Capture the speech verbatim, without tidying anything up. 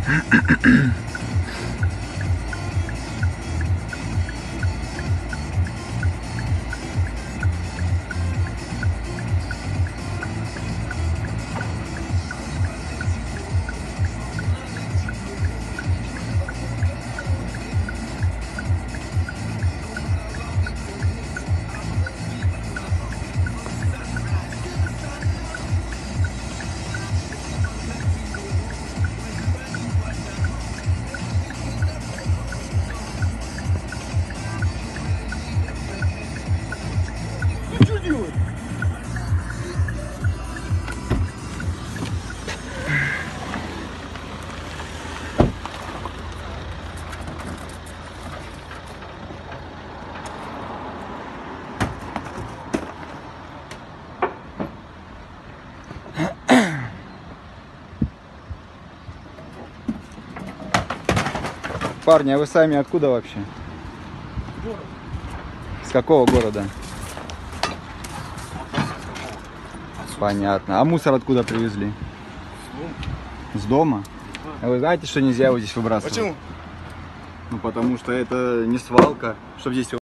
Парни, а вы сами откуда вообще? Город. С какого города? Понятно. А мусор откуда привезли? С дома. А вы знаете, что нельзя его здесь выбрасывать? Почему? Ну потому что это не свалка, чтобы здесь